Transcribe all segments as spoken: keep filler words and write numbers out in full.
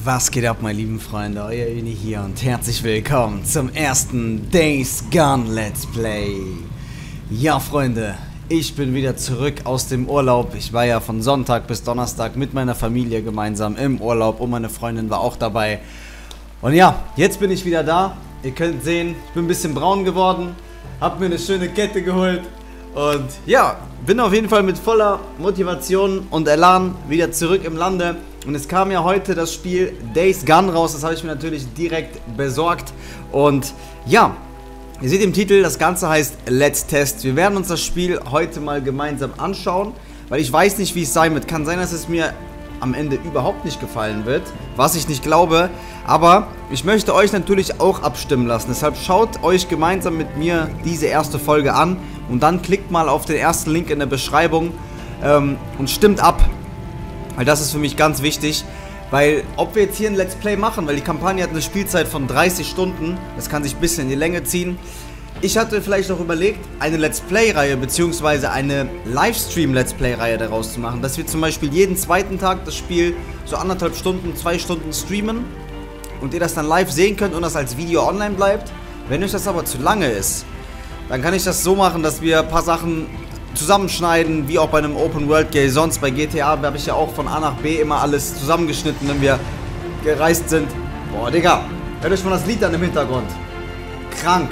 Was geht ab, meine lieben Freunde, euer Uni hier und herzlich willkommen zum ersten Days Gone Let's Play. Ja, Freunde, ich bin wieder zurück aus dem Urlaub. Ich war ja von Sonntag bis Donnerstag mit meiner Familie gemeinsam im Urlaub und meine Freundin war auch dabei. Und ja, jetzt bin ich wieder da. Ihr könnt sehen, ich bin ein bisschen braun geworden, hab mir eine schöne Kette geholt und ja, bin auf jeden Fall mit voller Motivation und Elan wieder zurück im Lande. Und es kam ja heute das Spiel Days Gone raus, das habe ich mir natürlich direkt besorgt. Und ja, ihr seht im Titel, das Ganze heißt Let's Test. Wir werden uns das Spiel heute mal gemeinsam anschauen, weil ich weiß nicht, wie es sein wird. Kann sein, dass es mir am Ende überhaupt nicht gefallen wird, was ich nicht glaube. Aber ich möchte euch natürlich auch abstimmen lassen. Deshalb schaut euch gemeinsam mit mir diese erste Folge an und dann klickt mal auf den ersten Link in der Beschreibung ähm, und stimmt ab. Weil das ist für mich ganz wichtig, weil ob wir jetzt hier ein Let's Play machen, weil die Kampagne hat eine Spielzeit von dreißig Stunden, das kann sich ein bisschen in die Länge ziehen. Ich hatte vielleicht noch überlegt, eine Let's Play-Reihe bzw. eine Livestream-Let's Play-Reihe daraus zu machen, dass wir zum Beispiel jeden zweiten Tag das Spiel so anderthalb Stunden, zwei Stunden streamen und ihr das dann live sehen könnt und das als Video online bleibt. Wenn euch das aber zu lange ist, dann kann ich das so machen, dass wir ein paar Sachen zusammenschneiden, wie auch bei einem Open World Game. Sonst bei G T A habe ich ja auch von A nach B immer alles zusammengeschnitten, wenn wir gereist sind. Boah, Digga, hört euch mal das Lied an im Hintergrund. Krank.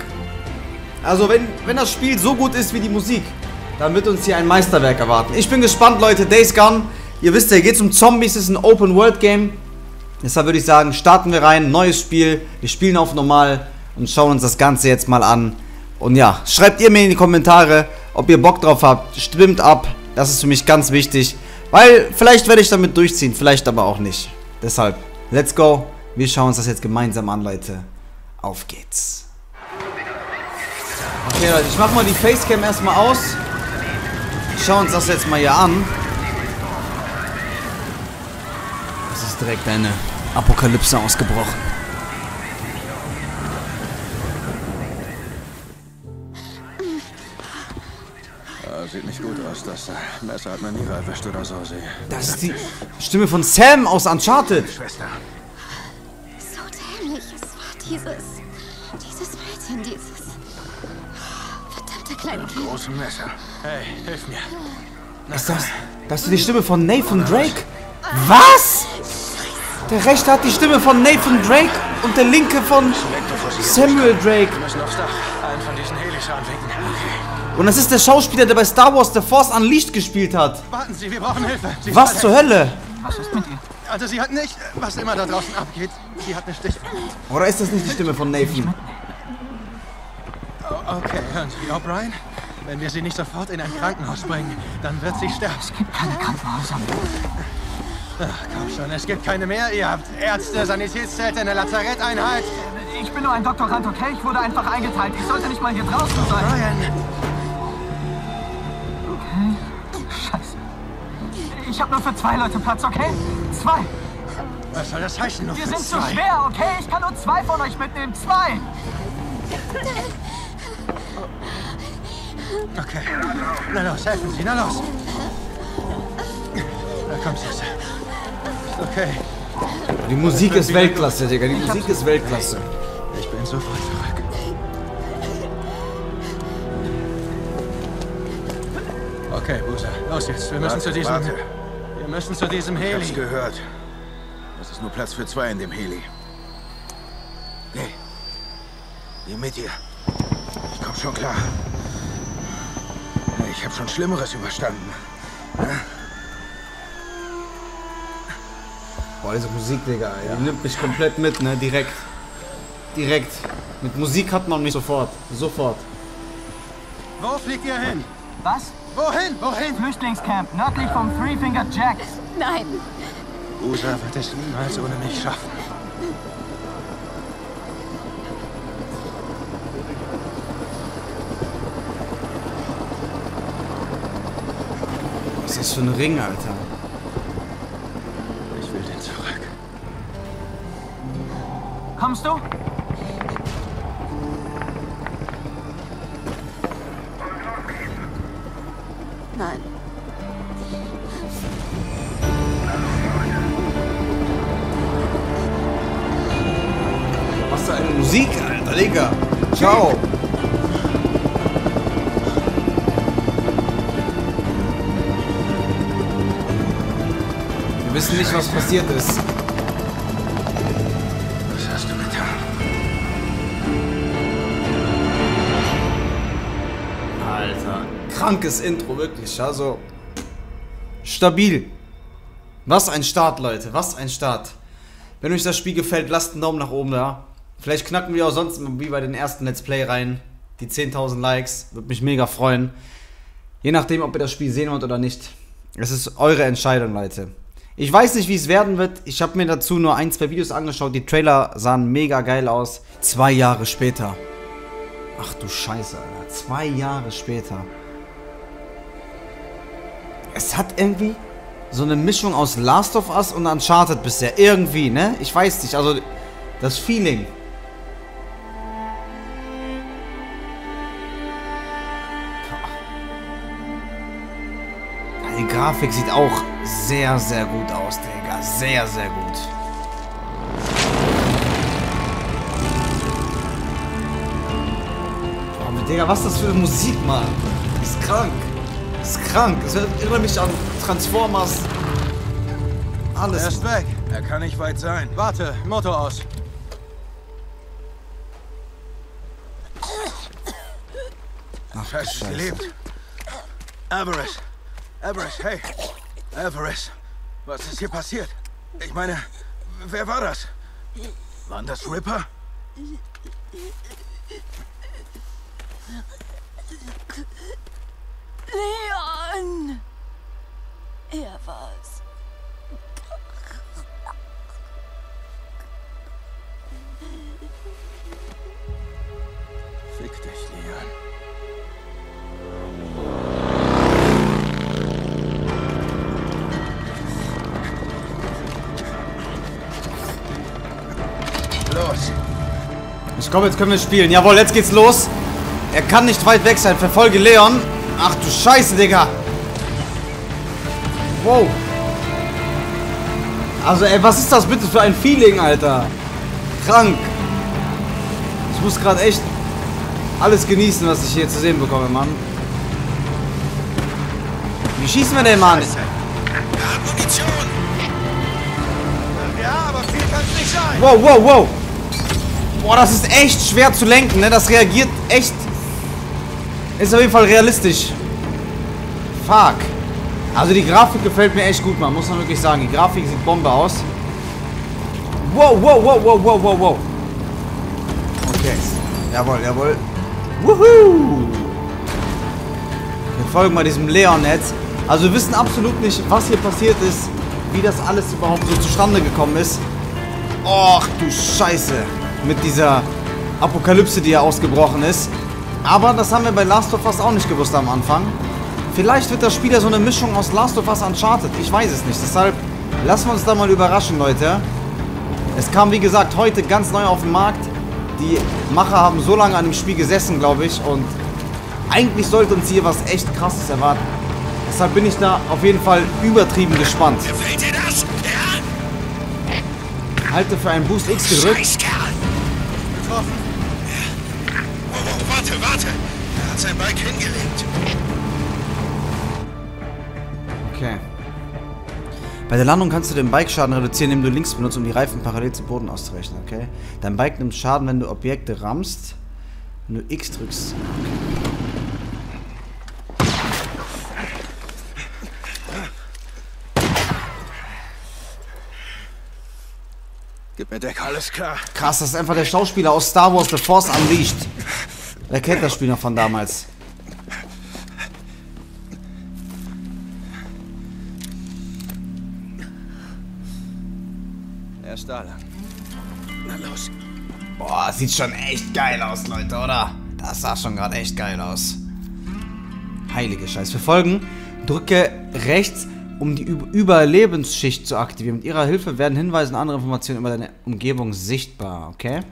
Also wenn, wenn das Spiel so gut ist wie die Musik, dann wird uns hier ein Meisterwerk erwarten. Ich bin gespannt, Leute. Days Gone. Ihr wisst ja, hier geht es um Zombies, es ist ein Open World Game. Deshalb würde ich sagen, starten wir rein. Neues Spiel. Wir spielen auf normal und schauen uns das Ganze jetzt mal an. Und ja, schreibt ihr mir in die Kommentare, ob ihr Bock drauf habt. Stimmt ab. Das ist für mich ganz wichtig. Weil vielleicht werde ich damit durchziehen, vielleicht aber auch nicht. Deshalb, let's go. Wir schauen uns das jetzt gemeinsam an, Leute. Auf geht's. Okay, Leute, ich mache mal die Facecam erstmal aus. Schauen uns das jetzt mal hier an. Es ist direkt eine Apokalypse ausgebrochen. Sieht nicht gut aus, das Messer hat man nie erwischt oder so. Sie das ist die Stimme von Sam aus Uncharted. Schwester. So dämlich. Es war dieses... Dieses Mädchen, dieses... verdammte kleine Kind. Großes Messer. Hey, hilf mir. Ist das... Das ist die Stimme von Nathan Drake? Was? Der rechte hat die Stimme von Nathan Drake und der linke von Samuel Drake. Wir müssen aufs Dach. Einen von diesen Helis anwinken. Und das ist der Schauspieler, der bei Star Wars The Force Unleashed gespielt hat. Warten Sie, wir brauchen Hilfe. Sie Was zur Hölle? Was ist mit ihr? Also sie hat nicht, was immer da draußen abgeht. Sie hat eine Stichwunde. Oder ist das nicht die Stimme von Nathan? Oh, okay, hören Sie, O'Brien. Wenn wir sie nicht sofort in ein Krankenhaus bringen, dann wird sie sterben. Es gibt keine Krankenhäuser. Ach, komm schon, es gibt keine mehr. Ihr habt Ärzte, Sanitätszelte, eine Lazaretteinheit. Ich bin nur ein Doktorand, okay? Ich wurde einfach eingeteilt. Ich sollte nicht mal hier draußen sein. Brian. Okay. Scheiße. Ich habe nur für zwei Leute Platz, okay? Zwei. Was soll das heißen? Nur Wir für sind zu zwei? schwer, okay? Ich kann nur zwei von euch mitnehmen. Zwei. Okay. Na los, helfen Sie, na los. Na komm, Süße. Okay. Die Musik ist Weltklasse, Digga. Die Musik ist Weltklasse. Ich bin sofort zurück. Okay, Busa, los jetzt. Wir müssen Warte, zu diesem... warte. Wir müssen zu diesem Ich hab's Heli. gehört. Es ist nur Platz für zwei in dem Heli. Geh. Geh mit ihr. Ich komm schon klar. Ich habe schon Schlimmeres überstanden. Ja? Boah, diese Musik, Digga, ja. Die nimmt mich komplett mit, ne? Direkt. Direkt. Mit Musik hat man mich sofort. Sofort. Wo fliegt ihr hin? Was? Wohin? Wohin? Flüchtlingscamp, nördlich vom Three Finger Jacks. Nein. Busa wird es niemals ohne mich schaffen. Was ist das für ein Ring, Alter? Ich will den zurück. Kommst du? Nein. für eine Musik, Alter, Digga. Ciao. Wir wissen nicht, was passiert ist. Was hast du getan? Alter, krankes Intro, wirklich. Also, stabil. Was ein Start, Leute. Was ein Start. Wenn euch das Spiel gefällt, lasst einen Daumen nach oben da. Vielleicht knacken wir auch sonst wie bei den ersten Let's Play rein. Die zehntausend Likes. Würde mich mega freuen. Je nachdem, ob ihr das Spiel sehen wollt oder nicht. Es ist eure Entscheidung, Leute. Ich weiß nicht, wie es werden wird. Ich habe mir dazu nur ein, zwei Videos angeschaut. Die Trailer sahen mega geil aus. Zwei Jahre später. Ach du Scheiße, Alter. Zwei Jahre später. Es hat irgendwie so eine Mischung aus Last of Us und Uncharted bisher. Irgendwie, ne? Ich weiß nicht. Also, das Feeling. Die Grafik sieht auch sehr, sehr gut aus, Digga. Sehr, sehr gut. Aber Digga, was ist das für eine Musik, Mann? Die ist krank. Die ist krank. Das erinnert mich an Transformers. Alles. Er ist weg. Er kann nicht weit sein. Warte, Motor aus. Ach, Scheiße, sie lebt. Everest. Everest, hey. Everest. Was ist hier passiert? Ich meine, wer war das? Waren das Ripper? Leon! Er war's. Fick dich, Leon. Los. Ich glaube, jetzt können wir spielen. Jawohl, jetzt geht's los. Er kann nicht weit weg sein. Verfolge Leon. Ach du Scheiße, Digga. Wow. Also, ey, was ist das bitte für ein Feeling, Alter? Krank. Ich muss gerade echt alles genießen, was ich hier zu sehen bekomme, Mann. Wie schießen wir denn, Mann? Munition. Ja, aber viel kann's nicht sein. Wow, wow, wow. Boah, das ist echt schwer zu lenken, ne? Das reagiert echt... Ist auf jeden Fall realistisch. Fuck. Also die Grafik gefällt mir echt gut, man. Muss man wirklich sagen. Die Grafik sieht Bombe aus. Wow, wow, wow, wow, wow, wow, wow. Okay. Jawohl, jawohl. Wuhu. Wir folgen mal diesem Leon-Netz. Also wir wissen absolut nicht, was hier passiert ist. Wie das alles überhaupt so zustande gekommen ist. Och du Scheiße. Mit dieser Apokalypse, die ja ausgebrochen ist. Aber das haben wir bei Last of Us auch nicht gewusst am Anfang. Vielleicht wird das Spiel ja so eine Mischung aus Last of Us Uncharted. Ich weiß es nicht. Deshalb lassen wir uns da mal überraschen, Leute. Es kam, wie gesagt, heute ganz neu auf den Markt. Die Macher haben so lange an dem Spiel gesessen, glaube ich. Und eigentlich sollte uns hier was echt Krasses erwarten. Deshalb bin ich da auf jeden Fall übertrieben gespannt. Gefällt dir das? Ja? Halte für einen Boost X gedrückt. Scheißkerl. Getroffen. Oh, oh, warte, warte. Er hat sein Bike hingelegt. Okay. Bei der Landung kannst du den Bike-Schaden reduzieren, indem du links benutzt, um die Reifen parallel zum Boden auszurechnen, okay? Dein Bike nimmt Schaden, wenn du Objekte rammst, wenn du X drückst. Gib mir Deck, alles klar. Krass, das ist einfach der Schauspieler aus Star Wars The Force Unleashed. Wer kennt das Spiel noch von damals? Er ist da lang. Na los. Boah, sieht schon echt geil aus, Leute, oder? Das sah schon gerade echt geil aus. Heilige Scheiße. Wir folgen. Drücke rechts, um die Ü Überlebensschicht zu aktivieren. Mit ihrer Hilfe werden Hinweise und andere Informationen über deine Umgebung sichtbar, okay?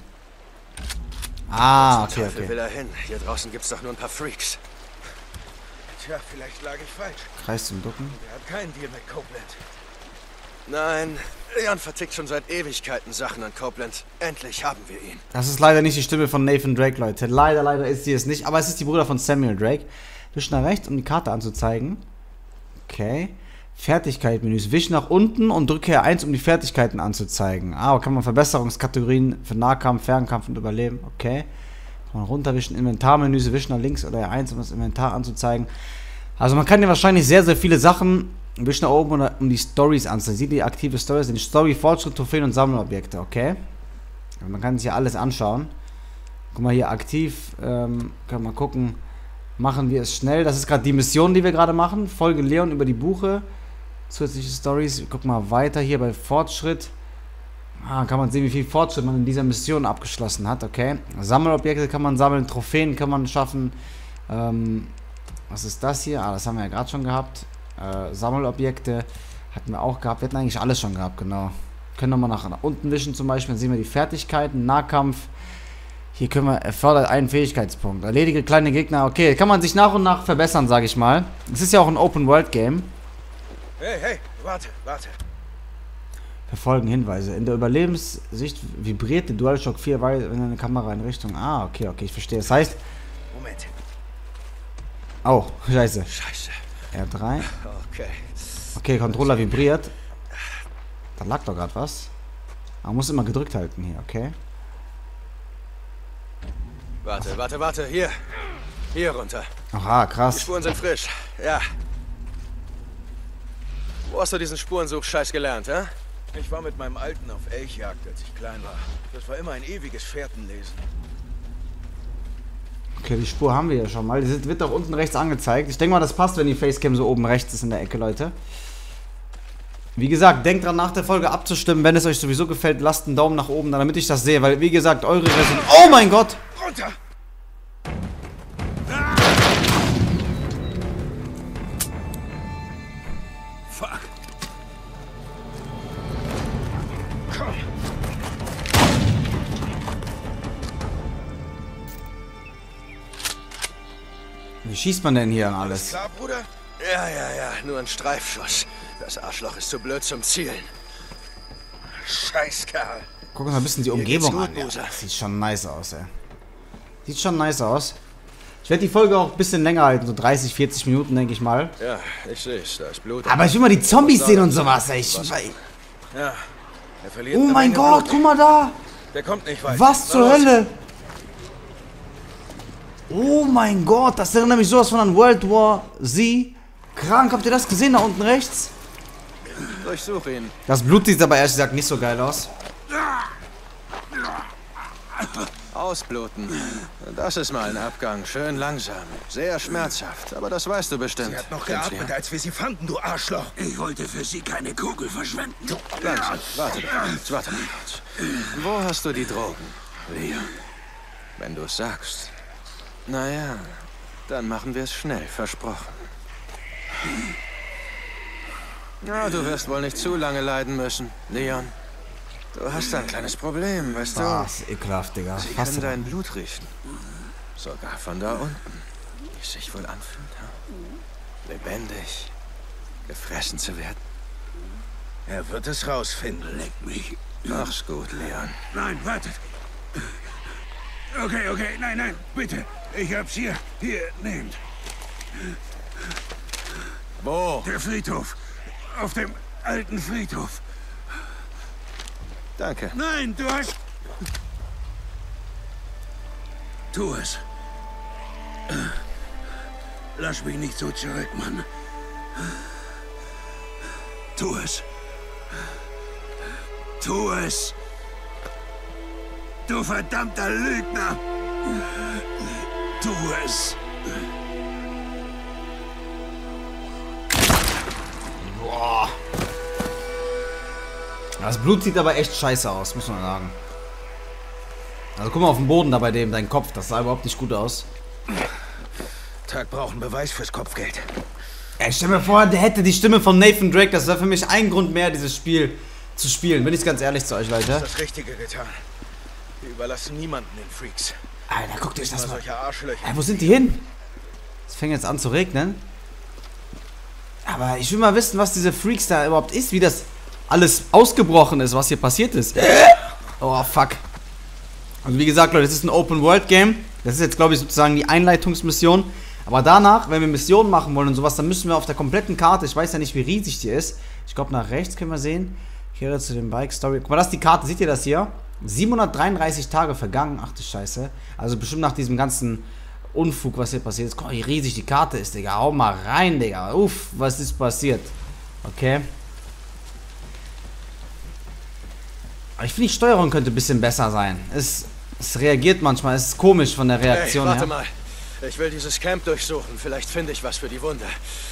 Ah, okay, Wo okay. will er hin? Hier draußen gibt's doch nur ein paar Freaks. Tja, vielleicht lag ich falsch. Kreis zum Ducken. Er hat keinen Deal mit Copeland. Nein, Leon vertickt schon seit Ewigkeiten Sachen an Copeland. Endlich haben wir ihn. Das ist leider nicht die Stimme von Nathan Drake, Leute. Leider, leider ist sie es nicht. Aber es ist die Bruder von Samuel Drake. Wisch nach rechts, um die Karte anzuzeigen. Okay. Fertigkeitsmenüs. Wisch nach unten und drücke R eins, um die Fertigkeiten anzuzeigen. Ah, kann man Verbesserungskategorien für Nahkampf, Fernkampf und Überleben. Okay. Kann man runterwischen. Inventarmenüs. Wisch nach links oder R eins, um das Inventar anzuzeigen. Also man kann ja wahrscheinlich sehr, sehr viele Sachen wisch nach oben, um die Stories anzuzeigen. Sieht die aktive Stories, sind Story, Fortschritt, Trophäen und Sammelobjekte. Okay. Man kann sich ja alles anschauen. Guck mal hier, aktiv. Ähm, können wir mal gucken. Machen wir es schnell. Das ist gerade die Mission, die wir gerade machen. Folge Leon über die Buche. Zusätzliche Stories. Guck mal weiter hier bei Fortschritt. Ah, kann man sehen, wie viel Fortschritt man in dieser Mission abgeschlossen hat. Okay. Sammelobjekte kann man sammeln. Trophäen kann man schaffen. Ähm, was ist das hier? Ah, das haben wir ja gerade schon gehabt. Äh, Sammelobjekte hatten wir auch gehabt. Wir hatten eigentlich alles schon gehabt, genau. Können nochmal nach, nach unten wischen zum Beispiel. Dann sehen wir die Fertigkeiten. Nahkampf. Hier können wir, erfordert einen Fähigkeitspunkt. Erledige kleine Gegner. Okay, kann man sich nach und nach verbessern, sage ich mal. Es ist ja auch ein Open-World-Game. Hey, hey, warte, warte. Verfolgen Hinweise. In der Überlebenssicht vibriert die DualShock vier, weil wenn eine Kamera in Richtung... Ah, okay, okay, ich verstehe. Das heißt... Moment. Oh, scheiße. Scheiße. R drei. Okay. Okay, Controller vibriert. Da lag doch gerade was. Man muss immer gedrückt halten hier, okay. Warte, warte, warte. Hier. Hier runter. Aha, Die krass. Spuren sind frisch. Ja. Wo hast du diesen Spurensuch-Scheiß gelernt, hä? Ich war mit meinem Alten auf Elchjagd, als ich klein war. Das war immer ein ewiges Fährtenlesen. Okay, die Spur haben wir ja schon mal. Die wird doch unten rechts angezeigt. Ich denke mal, das passt, wenn die Facecam so oben rechts ist in der Ecke, Leute. Wie gesagt, denkt dran, nach der Folge abzustimmen. Wenn es euch sowieso gefällt, lasst einen Daumen nach oben, damit ich das sehe. Weil, wie gesagt, eure Reisen... Oh mein Gott! Runter! Fuck. Komm. Wie schießt man denn hier an alles? Klar, Bruder? Ja, ja, ja. Nur ein Streifschuss. Das Arschloch ist zu blöd zum Zielen. Scheiß Kerl. Guck uns mal ein bisschen die Mir geht's Umgebung gut, an. Ja, Loser. sieht schon nice aus, ey. Sieht schon nice aus. Ich werde die Folge auch ein bisschen länger halten, so dreißig, vierzig Minuten, denke ich mal. Ja, ich seh's. Da ist Blut. Aber ich will mal die Zombies sehen und sowas, ey. Ich, Ja. Er verliert oh eine mein Menge Gott, Blut. guck mal da. Der kommt nicht weit. Was Na zur los. Hölle? Oh mein Gott, das erinnert mich sowas von an World War Z. Krank, habt ihr das gesehen da unten rechts? Durchsuch ihn. Das Blut sieht aber ehrlich gesagt nicht so geil aus. Ausbluten. Das ist mal ein Abgang. Schön langsam. Sehr schmerzhaft. Aber das weißt du bestimmt. Sie hat noch Stimmt's, geatmet, Leon? als wir sie fanden, du Arschloch. Ich wollte für Sie keine Kugel verschwenden. Langsam. Warte doch kurz. Warte mal kurz. Wo hast du die Drogen, Leon? Wenn du es sagst. Naja, dann machen wir es schnell. Versprochen. Ja, du wirst wohl nicht zu lange leiden müssen, Leon. Du hast ein kleines Problem, weißt du? Was, ekelhaft, Digga. Sie Fass können dir. dein Blut riechen. Sogar von da unten. Wie es sich wohl anfühlt, ha? Lebendig. Gefressen zu werden. Er wird es rausfinden. Leck mich. Mach's gut, Leon. Nein, wartet. Okay, okay, nein, nein, bitte. Ich hab's hier. Hier, nehmt. Wo? Der Friedhof. Auf dem alten Friedhof. Danke. Nein, du hast... Tu es. Lass mich nicht so zurück, Mann. Tu es. Tu es. Du verdammter Lügner. Tu es. Boah. Das Blut sieht aber echt scheiße aus, muss man sagen. Also guck mal auf den Boden da bei dem, dein Kopf, das sah überhaupt nicht gut aus. Tag brauchen Beweis fürs Kopfgeld. Ey, stell mir vor, der hätte die Stimme von Nathan Drake, das wäre für mich ein Grund mehr, dieses Spiel zu spielen. Bin ich ganz ehrlich zu euch, Du Leute. hast das Richtige getan. Wir überlassen niemanden den Freaks. Alter, guckt euch das Immer mal. solche Arschlöcher. Ey, wo sind die hin? Es fängt jetzt an zu regnen. Aber ich will mal wissen, was diese Freaks da überhaupt ist, wie das... alles ausgebrochen ist, was hier passiert ist. Oh, fuck. Also wie gesagt, Leute, das ist ein Open-World-Game. Das ist jetzt, glaube ich, sozusagen die Einleitungsmission. Aber danach, wenn wir Missionen machen wollen und sowas, dann müssen wir auf der kompletten Karte, ich weiß ja nicht, wie riesig die ist. Ich glaube, nach rechts können wir sehen. Kehre zu dem Bike Story. Guck mal, das ist die Karte. Seht ihr das hier? siebenhundertdreiunddreißig Tage vergangen. Ach du Scheiße. Also bestimmt nach diesem ganzen Unfug, was hier passiert ist. Guck mal, wie riesig die Karte ist, Digga. Hau mal rein, Digga. Uff, was ist passiert? Okay. Aber ich finde, die Steuerung könnte ein bisschen besser sein. Es, es reagiert manchmal. Es ist komisch von der Reaktion her. Hey, warte mal. Ich will dieses Camp durchsuchen. Vielleicht finde ich was für die Wunde.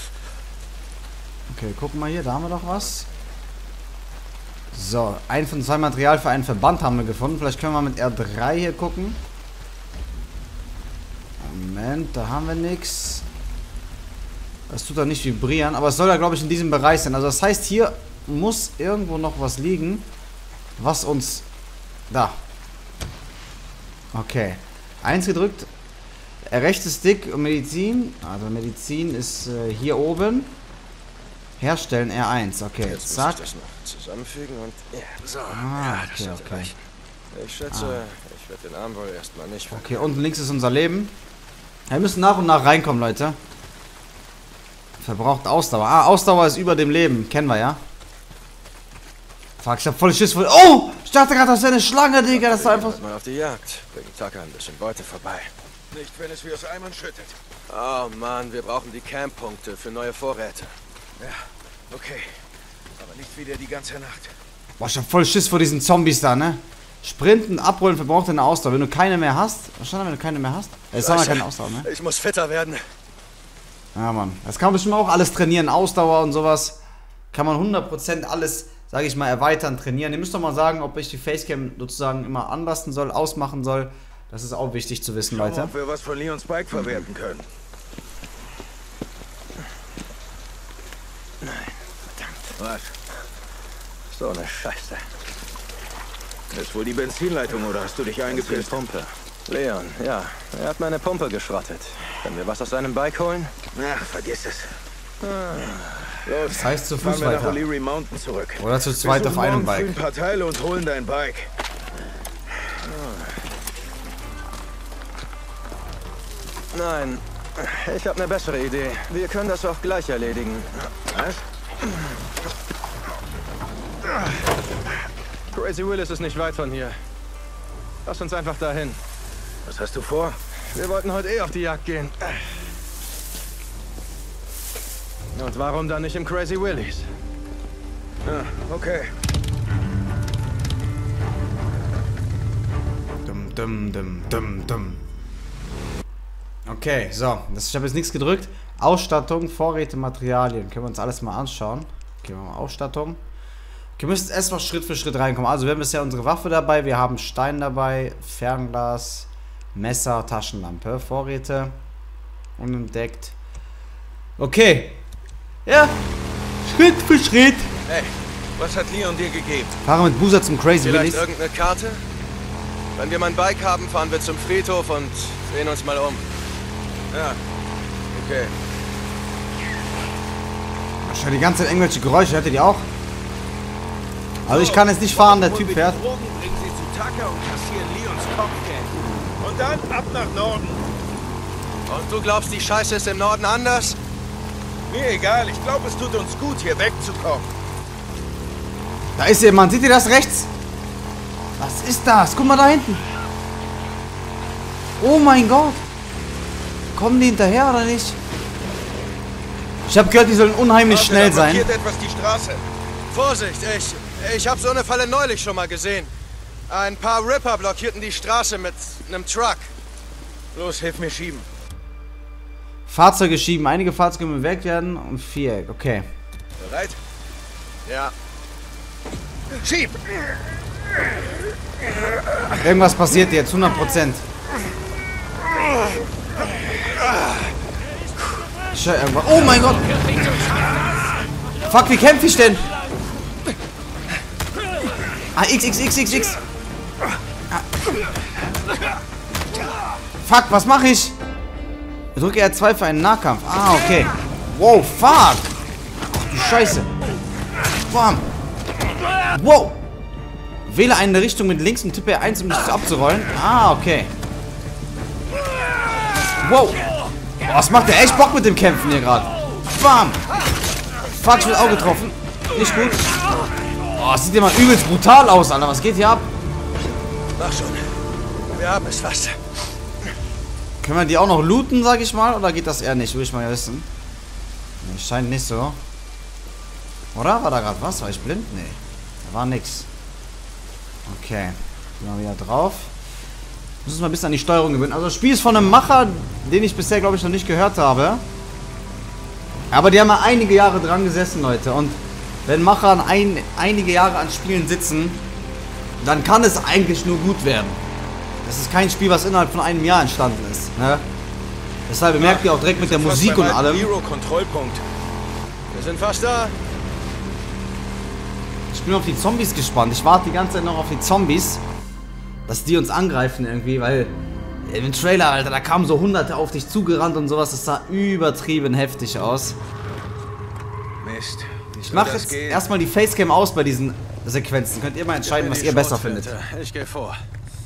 Okay, gucken wir hier. Da haben wir doch was. So, ein von zwei Material für einen Verband haben wir gefunden. Vielleicht können wir mit R drei hier gucken. Moment, da haben wir nichts. Das tut doch nicht vibrieren. Aber es soll ja, glaube ich, in diesem Bereich sein. Also das heißt, hier muss irgendwo noch was liegen, was uns... Da. Okay. Eins gedrückt. Rechter Stick und Medizin. Also Medizin ist äh, hier oben. Herstellen R eins. Okay, Jetzt zack. muss ich das noch zusammenfügen und... Ja, so. Ah, ja, das okay, sollte okay. reichen. Ich schätze, Ah. ich werde den Arm wohl erstmal nicht verlieren. Okay, unten links ist unser Leben. Wir müssen nach und nach reinkommen, Leute. Verbraucht Ausdauer. Ah, Ausdauer ist über dem Leben. Kennen wir, ja? Fuck, ich hab voll Schiss vor... Oh! Ich dachte gerade, das wäre eine Schlange, Digga. Das war einfach... Mal auf die Jagd. Bringen Tucker ein bisschen Beute vorbei. Nicht, wenn es wie aus Eimern schüttet. Oh Mann, wir brauchen die Camp-Punkte für neue Vorräte. Ja, okay. Aber nicht wieder die ganze Nacht. Boah, ich hab voll Schiss vor diesen Zombies da, ne? Sprinten, abrollen, verbraucht eine Ausdauer. Wenn du keine mehr hast... Was stand da, wenn du keine mehr hast? Jetzt haben wir keine Ausdauer, ne? Ich muss fitter werden. Ja, Mann. Das kann man bestimmt auch alles trainieren. Ausdauer und sowas. Kann man hundert Prozent alles, sage ich mal, erweitern, trainieren. Ihr müsst doch mal sagen, ob ich die Facecam sozusagen immer anlassen soll, ausmachen soll. Das ist auch wichtig zu wissen, Leute. Ob wir was von Leons Bike verwerten können. Nein, verdammt. Was? So eine Scheiße. Ist wohl die Benzinleitung oder hast du dich Die eingepisst? Pumpe. Leon, ja. Er hat meine Pumpe geschrottet. Können wir was aus seinem Bike holen? Ach, vergiss es. Los, das heißt zu Fuß fahren wir nach weiter. O'Leary Mountain zurück. Oder zu zweit Wir auf suchen einem morgen früh Bike. ein paar Teile und holen dein Bike. Nein, ich habe eine bessere Idee. Wir können das auch gleich erledigen. Was? Crazy Willis ist nicht weit von hier. Lass uns einfach dahin. Was hast du vor? Wir wollten heute eh auf die Jagd gehen. Und warum dann nicht im Crazy Willis? Ja, okay. Dum, dum, dum, dum, dum. Okay, so. Das, ich habe jetzt nichts gedrückt. Ausstattung, Vorräte, Materialien. Können wir uns alles mal anschauen. Okay, machen wir mal Ausstattung. Okay, wir müssen erstmal Schritt für Schritt reinkommen. Also wir haben bisher unsere Waffe dabei. Wir haben Stein dabei, Fernglas, Messer, Taschenlampe, Vorräte. Unentdeckt. Okay. Ja. Schritt für Schritt. Hey, was hat Leon dir gegeben? Fahre mit Boozer zum Crazy Vielleicht Willis. irgendeine Karte? Wenn wir mein Bike haben, fahren wir zum Friedhof und drehen uns mal um. Ja, okay. Ich höre die ganze Zeit irgendwelche Geräusche. Hört ihr die auch? Also ich kann jetzt nicht fahren, der Typ fährt. Drogen bringen sie zu Tucker und kassieren Leons Kopfgeld. Und dann ab nach Norden. Und du glaubst, die Scheiße ist im Norden anders? Mir egal, ich glaube, es tut uns gut, hier wegzukommen. Da ist jemand. Seht ihr das rechts? Was ist das? Guck mal da hinten. Oh mein Gott. Kommen die hinterher oder nicht? Ich habe gehört, die sollen unheimlich Warte, schnell da sein. blockiert etwas die Straße. Vorsicht, ich, ich habe so eine Falle neulich schon mal gesehen. Ein paar Ripper blockierten die Straße mit einem Truck. Los, hilf mir schieben. Fahrzeuge schieben. Einige Fahrzeuge bewegt werden und Viereck. Okay. Bereit? Ja. Schieb! Irgendwas passiert jetzt. hundert Prozent. Ich höre irgendwas. Oh mein Gott. Fuck, wie kämpfe ich denn? Ah, X, X, X, X, X. Ah. Fuck, was mache ich? Ich drücke R zwei für einen Nahkampf. Ah, okay. Wow, fuck. Ach du Scheiße. Bam. Wow! Wähle eine Richtung mit links und tippe R eins, um dich abzurollen. Ah, okay. Wow! Oh, es macht ja echt Bock mit dem Kämpfen hier gerade. Bam! Fuck, ich bin auch getroffen. Nicht gut. Oh, es sieht ja mal übelst brutal aus, Alter. Was geht hier ab? Mach schon. Wir haben es fast. Können wir die auch noch looten, sag ich mal? Oder geht das eher nicht? Will ich mal ja wissen. Nee, scheint nicht so. Oder? War da gerade was? War ich blind? Nee. Da war nix. Okay. Gehen wir wieder drauf. Müssen wir mal ein bisschen an die Steuerung gewöhnen. Also das Spiel ist von einem Macher, den ich bisher, glaube ich, noch nicht gehört habe. Aber die haben mal einige Jahre dran gesessen, Leute. Und wenn Macher ein, einige Jahre an Spielen sitzen, dann kann es eigentlich nur gut werden. Das ist kein Spiel, was innerhalb von einem Jahr entstanden ist. Ne? Deshalb bemerkt ihr auch direkt mit der Musik und allem. Kontrollpunkt. Wir sind fast da. Ich bin auf die Zombies gespannt. Ich warte die ganze Zeit noch auf die Zombies, dass die uns angreifen irgendwie, weil im Trailer, Alter, da kamen so Hunderte auf dich zugerannt und sowas. Das sah übertrieben heftig aus. Mist. Ich mache jetzt erstmal die Facecam aus bei diesen Sequenzen. Könnt ihr mal entscheiden, was ihr besser findet. Ich gehe vor.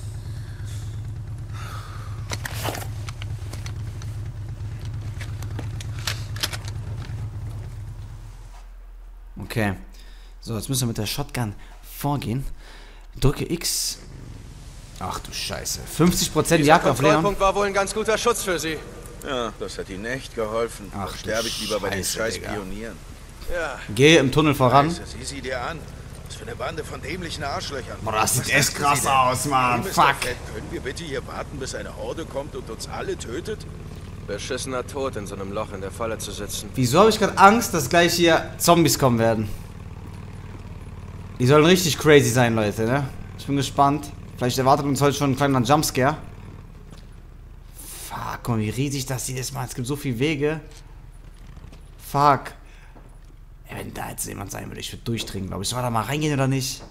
Okay. So, jetzt müssen wir mit der Shotgun vorgehen. Drücke X. Ach du Scheiße. fünfzig Prozent Jagd auf Leon. Der Kontrollpunkt war wohl ein ganz guter Schutz für sie. Ja, das hat ihnen echt geholfen. Ach, da sterbe ich lieber bei den Scheiße, scheiß Digga. Pionieren. Ja. Gehe im Tunnel voran. Scheiße, sieh sie dir an. Was für eine Bande von dämlichen Arschlöchern. Boah, das sieht Was echt dachten krass Sie denn? aus, Mann. Mister Fuck. Fett, können wir bitte hier warten, bis eine Horde kommt und uns alle tötet? Beschissener Tod, in so einem Loch in der Falle zu sitzen. Wieso habe ich gerade Angst, dass gleich hier Zombies kommen werden? Die sollen richtig crazy sein, Leute, ne? Ich bin gespannt. Vielleicht erwartet uns heute schon ein kleiner Jumpscare. Fuck, guck mal, wie riesig das hier ist, Mann. Es gibt so viele Wege. Fuck. Ey, wenn da jetzt jemand sein würde, ich würde durchdringen, glaube ich. Soll da mal reingehen oder nicht?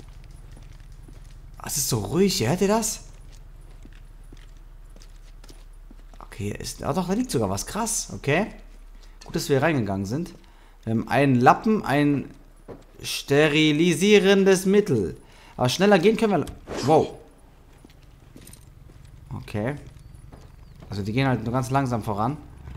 Es ist so ruhig hier. Hört ihr das? Okay, ist... Ah doch, da liegt sogar was. Krass, okay. Gut, dass wir hier reingegangen sind. Wir haben einen Lappen, ein sterilisierendes Mittel. Aber schneller gehen können wir... Wow. Okay. Also die gehen halt nur ganz langsam voran.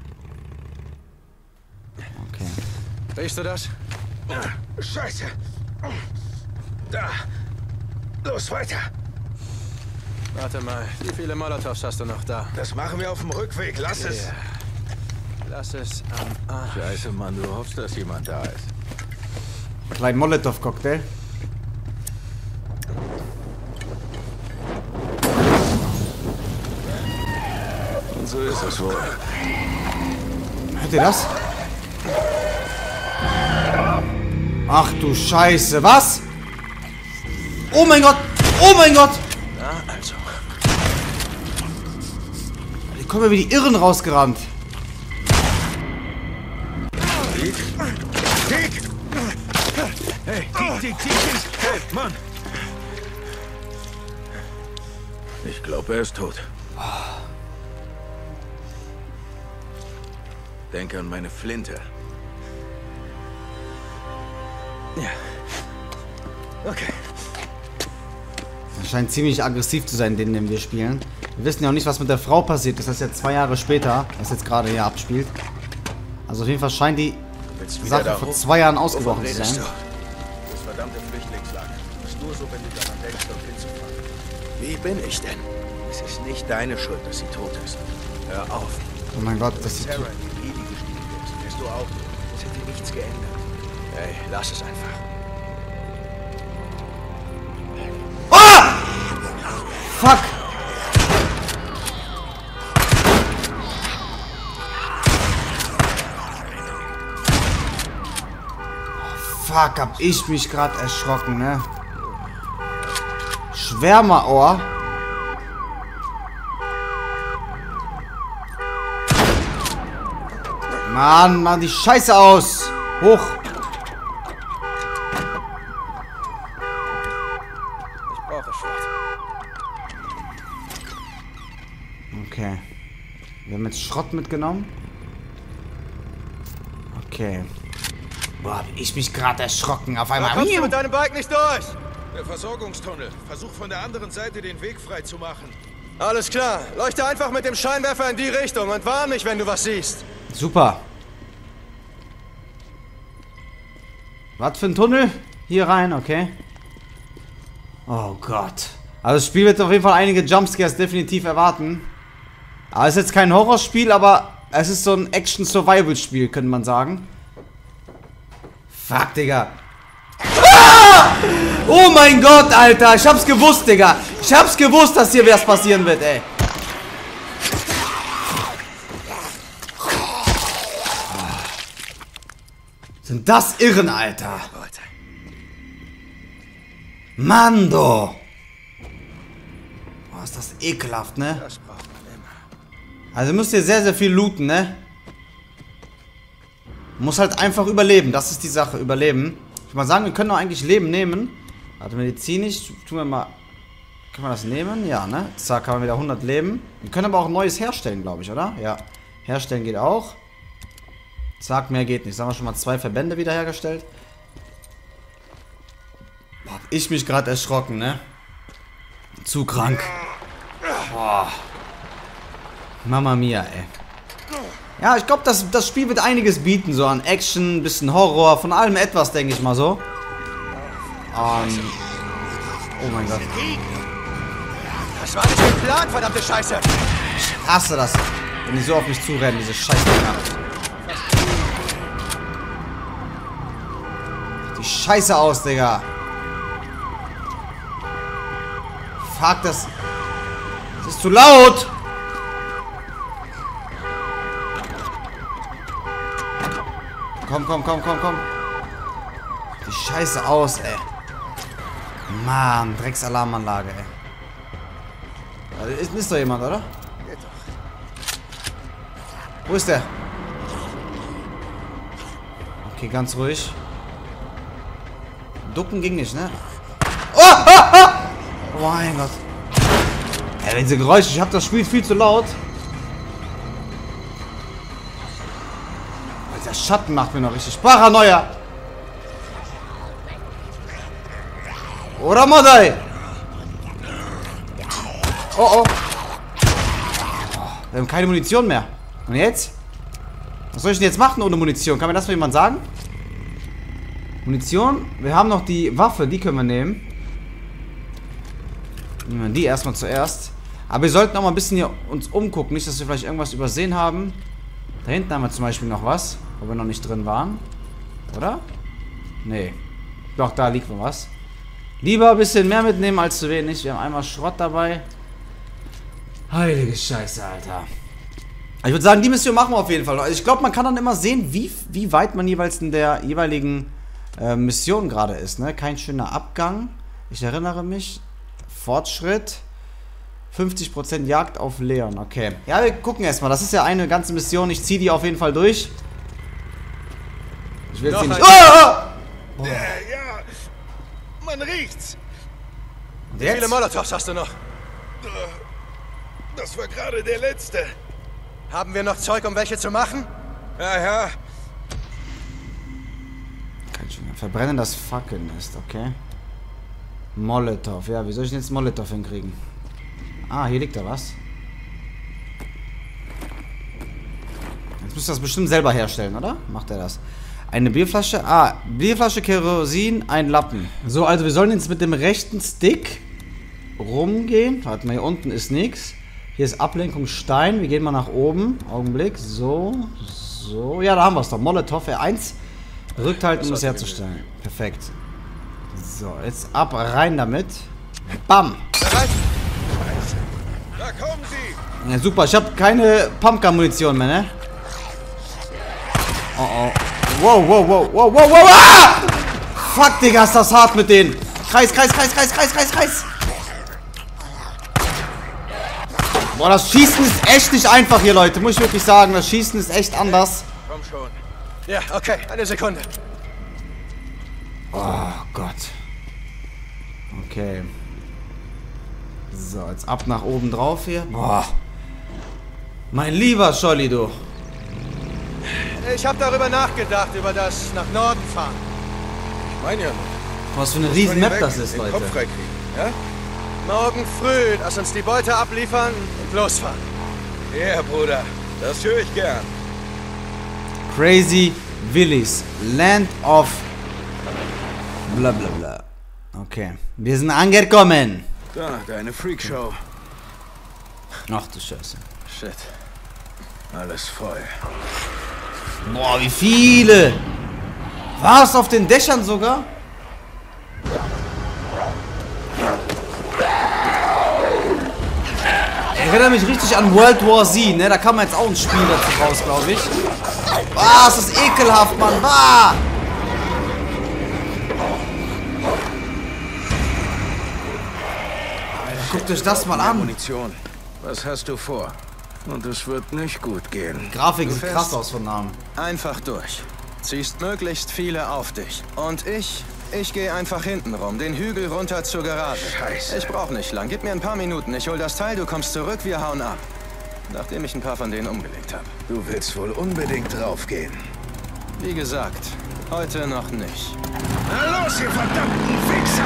Okay. Riechst du das? Scheiße. Da. Los, weiter. Warte mal, wie viele Molotovs hast du noch da? Das machen wir auf dem Rückweg. Lass es. Ja. Lass es am Arsch. Scheiße, Mann, du hoffst, dass jemand da ist. Kleinen Molotow-Cocktail. Und so ist es wohl. Hört ihr das? Ach du Scheiße, was? Oh mein Gott! Oh mein Gott! Na, also. Die kommen ja wie die Irren rausgerannt. Dick! Dick! Hey, Dick, Dick, Dick, Dick! Hey, Mann! Ich glaube, er ist tot. Denke an meine Flinte. Ja. Okay. Er scheint ziemlich aggressiv zu sein, den, den wir spielen. Wir wissen ja auch nicht, was mit der Frau passiert ist. Das ist ja zwei Jahre später, was jetzt gerade hier abspielt. Also auf jeden Fall scheint die Sache vor zwei Jahren ausgebrochen zu sein. Das verdammte Flüchtlingslager. Das ist nur so, wenn du daran denkst, dorthin zu fahren. Wie bin ich denn? Es ist nicht deine Schuld, dass sie tot ist. Hör auf. Oh mein Gott, das ist... Sarah in die Ewige gestiegen ist, wärst du auch tot. Es hätte nichts geändert. Hey, lass es einfach. Ah! Fuck! Fuck, hab ich mich gerade erschrocken, ne? Schwärmerohr. Mann, Mann, die Scheiße aus. Hoch. Ich brauche Schrott. Okay. Wir haben jetzt Schrott mitgenommen. Okay. Boah, hab ich mich gerade erschrocken. Auf Da einmal. kommst du mit deinem Bike nicht durch. Der Versorgungstunnel. Versuch von der anderen Seite den Weg frei zu machen. Alles klar. Leuchte einfach mit dem Scheinwerfer in die Richtung und warn mich, wenn du was siehst. Super. Was für ein Tunnel? Hier rein, okay. Oh Gott. Also das Spiel wird auf jeden Fall einige Jumpscares definitiv erwarten. Aber es ist jetzt kein Horrorspiel, aber es ist so ein Action-Survival-Spiel, könnte man sagen. Fuck, Digga. Ah! Oh mein Gott, Alter. Ich hab's gewusst, Digga. Ich hab's gewusst, dass hier was passieren wird, ey. Sind das Irren, Alter. Mando. Boah, ist das ekelhaft, ne? Also müsst ihr sehr, sehr viel looten, ne? Muss halt einfach überleben. Das ist die Sache. Überleben. Ich würde mal sagen, wir können doch eigentlich Leben nehmen. Warte, medizinisch. Tun wir mal. Können wir das nehmen? Ja, ne? Zack, haben wir wieder hundert Leben. Wir können aber auch ein neues herstellen, glaube ich, oder? Ja. Herstellen geht auch. Zack, mehr geht nicht. Sagen wir schon mal zwei Verbände wiederhergestellt. Boah, hab ich mich gerade erschrocken, ne? Zu krank. Boah. Mama mia, ey. Ja, ich glaube, das, das Spiel wird einiges bieten. So an Action, bisschen Horror, von allem etwas, denke ich mal so. Um, oh mein Gott. Das war nicht mein Plan, verdammte Scheiße. Ich hasse das, wenn die so auf mich zurennen, diese Scheiße. Die Scheiße aus, Digga. Fuck, das... Das ist zu laut. Komm, komm, komm, komm, komm. Die Scheiße aus, ey. Mann, Drecksalarmanlage, ey. Da ist, ist doch jemand, oder? Wo ist der? Okay, ganz ruhig. Ducken ging nicht, ne? Oh, oh, oh! Oh mein Gott. Ey, diese Geräusche, ich hab das Spiel viel zu laut. Der Schatten macht mir noch richtig Paranoia. Oder Modai? Oh, oh. Wir haben keine Munition mehr. Und jetzt? Was soll ich denn jetzt machen ohne Munition? Kann mir das mal jemand sagen? Munition? Wir haben noch die Waffe, die können wir nehmen. Nehmen wir die erstmal zuerst. Aber wir sollten auch mal ein bisschen hier uns umgucken. Nicht, dass wir vielleicht irgendwas übersehen haben. Da hinten haben wir zum Beispiel noch was, wo wir noch nicht drin waren. Oder? Nee. Doch, da liegt noch was. Lieber ein bisschen mehr mitnehmen als zu wenig. Wir haben einmal Schrott dabei. Heilige Scheiße, Alter. Ich würde sagen, die Mission machen wir auf jeden Fall. Also ich glaube, man kann dann immer sehen, wie, wie weit man jeweils in der jeweiligen äh, Mission gerade ist. Ne? Kein schöner Abgang. Ich erinnere mich. Fortschritt. fünfzig Prozent Jagd auf Leon. Okay. Ja, wir gucken erstmal. Das ist ja eine ganze Mission. Ich ziehe die auf jeden Fall durch. Ich will jetzt hier nicht... Oh! Oh. Ja, ja. Man riecht's. Und Wie viele jetzt? Molotovs hast du noch? Das war gerade der letzte. Haben wir noch Zeug, um welche zu machen? Ja, ja. Kein schöner. Verbrennen das Fackelnest, okay. Molotov. Ja, wie soll ich denn jetzt Molotov hinkriegen? Ah, hier liegt da was. Jetzt müsst ihr das bestimmt selber herstellen, oder? Macht er das? Eine Bierflasche. Ah, Bierflasche, Kerosin, ein Lappen. So, also wir sollen jetzt mit dem rechten Stick rumgehen. Warte mal, hier unten ist nichts. Hier ist Ablenkung Stein. Wir gehen mal nach oben. Augenblick. So, so. Ja, da haben wir es doch. Molotov R eins. Rückhalten, um es herzustellen. Perfekt. So, jetzt ab, rein damit. Bam. Bereit? Da kommen sie. Ja, super. Ich habe keine Pumpgun-Munition mehr, ne? Oh, oh. Wow, wow, wow, wow, wow, wow. Ah! Fuck, Digga, ist das hart mit denen. Kreis, Kreis, Kreis, Kreis, Kreis, Kreis, Kreis. Boah, das Schießen ist echt nicht einfach hier, Leute. Muss ich wirklich sagen. Das Schießen ist echt anders. Komm schon. Ja, okay. Eine Sekunde. Oh Gott. Okay. So, jetzt ab nach oben drauf hier. Boah. Mein lieber Scholli, du. Ich habe darüber nachgedacht, über das nach Norden fahren. Ich meine ja nur. Was für eine riesen Map das ist, den Leute. Kopf freikriegen, ja? Morgen früh, lass uns die Beute abliefern und losfahren. Ja, Bruder, das höre ich gern. Crazy Willis, Land of bla bla bla. Okay, wir sind angekommen. Da, deine Freakshow. Ach du Scheiße. Shit. Alles voll. Boah, wie viele! Was, auf den Dächern sogar? Ich erinnere mich richtig an World War Z, ne? Da kam jetzt auch ein Spiel dazu raus, glaube ich. Ah, es ist ekelhaft, Mann. Ah! Guckt euch das mal an. Munition. Was hast du vor? Und es wird nicht gut gehen. Die Grafik Du sieht fährst krass aus von Namen. Einfach durch. Ziehst möglichst viele auf dich. Und ich, ich gehe einfach hinten rum, den Hügel runter zur Garage. Scheiße. Ich brauch nicht lang. Gib mir ein paar Minuten. Ich hol das Teil, du kommst zurück, wir hauen ab. Nachdem ich ein paar von denen umgelegt habe. Du willst wohl unbedingt draufgehen. Wie gesagt, heute noch nicht. Na los, ihr verdammten Wichser!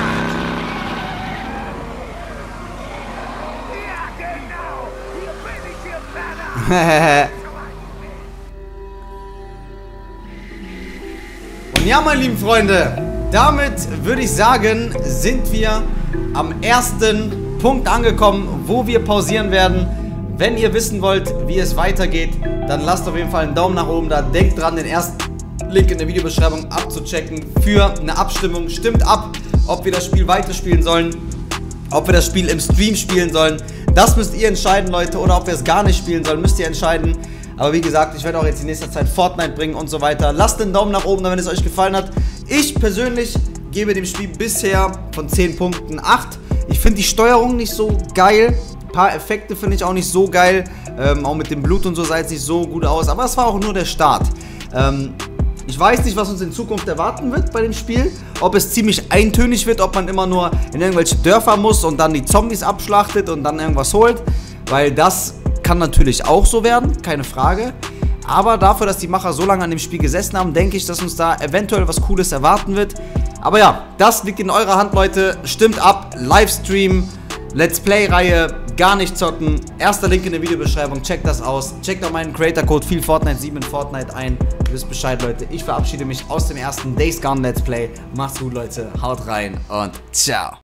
Und ja, meine lieben Freunde, damit würde ich sagen, sind wir am ersten Punkt angekommen, wo wir pausieren werden. Wenn ihr wissen wollt, wie es weitergeht, dann lasst auf jeden Fall einen Daumen nach oben da. Denkt dran, den ersten Link in der Videobeschreibung abzuchecken für eine Abstimmung. Stimmt ab, ob wir das Spiel weiterspielen sollen, ob wir das Spiel im Stream spielen sollen. Das müsst ihr entscheiden, Leute, oder ob wir es gar nicht spielen sollen, müsst ihr entscheiden. Aber wie gesagt, ich werde auch jetzt in nächster Zeit Fortnite bringen und so weiter. Lasst den Daumen nach oben, wenn es euch gefallen hat. Ich persönlich gebe dem Spiel bisher von zehn Punkten acht. Ich finde die Steuerung nicht so geil. Ein paar Effekte finde ich auch nicht so geil. Ähm, auch mit dem Blut und so sah es nicht so gut aus. Aber es war auch nur der Start. Ähm, ich weiß nicht, was uns in Zukunft erwarten wird bei dem Spiel. Ob es ziemlich eintönig wird, ob man immer nur in irgendwelche Dörfer muss und dann die Zombies abschlachtet und dann irgendwas holt. Weil das kann natürlich auch so werden, keine Frage. Aber dafür, dass die Macher so lange an dem Spiel gesessen haben, denke ich, dass uns da eventuell was Cooles erwarten wird. Aber ja, das liegt in eurer Hand, Leute. Stimmt ab, Livestream, Let's Play-Reihe, gar nicht zocken. Erster Link in der Videobeschreibung, checkt das aus. Checkt auch meinen Creator-Code viel Fortnite sieben in Fortnite ein. Ihr wisst Bescheid, Leute. Ich verabschiede mich aus dem ersten Days Gone Let's Play. Macht's gut, Leute. Haut rein und ciao.